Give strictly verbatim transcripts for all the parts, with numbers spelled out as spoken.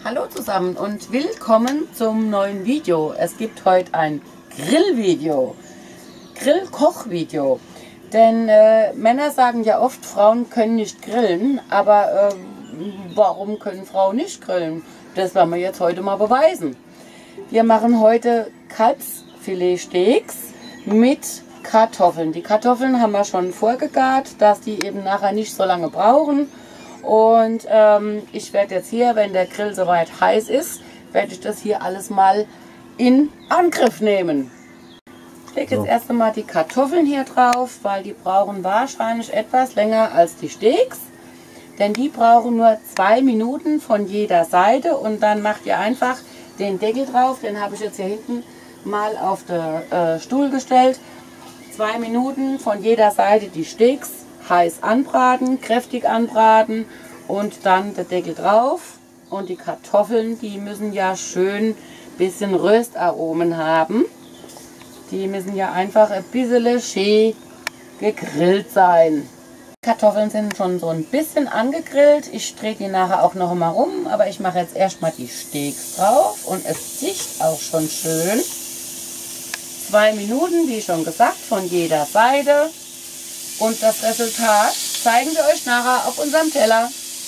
Hallo zusammen und willkommen zum neuen Video. Es gibt heute ein Grillvideo, Grillkochvideo. Denn äh, Männer sagen ja oft, Frauen können nicht grillen, aber äh, warum können Frauen nicht grillen? Das werden wir jetzt heute mal beweisen. Wir machen heute Kalbsfiletsteaks mit Kartoffeln. Die Kartoffeln haben wir schon vorgegart, dass die eben nachher nicht so lange brauchen. Und ähm, ich werde jetzt hier, wenn der Grill soweit heiß ist, werde ich das hier alles mal in Angriff nehmen. Ich lege jetzt erst einmal die Kartoffeln hier drauf, weil die brauchen wahrscheinlich etwas länger als die Steaks. Denn die brauchen nur zwei Minuten von jeder Seite und dann macht ihr einfach den Deckel drauf. Den habe ich jetzt hier hinten mal auf den äh, Stuhl gestellt. Zwei Minuten von jeder Seite die Steaks heiß anbraten, kräftig anbraten und dann der Deckel drauf. Und die Kartoffeln, die müssen ja schön bisschen Röstaromen haben. Die müssen ja einfach ein bisschen schön gegrillt sein. Die Kartoffeln sind schon so ein bisschen angegrillt. Ich drehe die nachher auch noch mal rum, aber ich mache jetzt erstmal die Steaks drauf und es zischt auch schon schön. Zwei Minuten, wie schon gesagt, von jeder Seite. Und das Resultat zeigen wir euch nachher auf unserem Teller.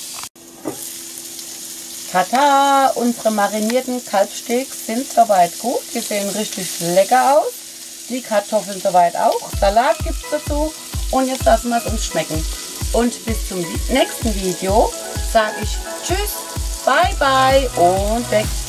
Tata, unsere marinierten Kalbssteaks sind soweit gut. Die sehen richtig lecker aus. Die Kartoffeln soweit auch. Salat gibt es dazu. Und jetzt lassen wir es uns schmecken. Und bis zum nächsten Video sage ich Tschüss, Bye Bye und weg.